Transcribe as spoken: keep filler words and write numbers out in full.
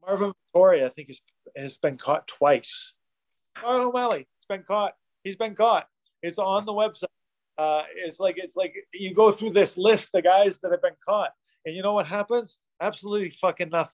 Marvin Vittori, I think, has, has been caught twice. Sean O'Malley, he's been caught. He's been caught. It's on the website. Uh, it's like it's like you go through this list of guys that have been caught, and you know what happens? Absolutely fucking nothing.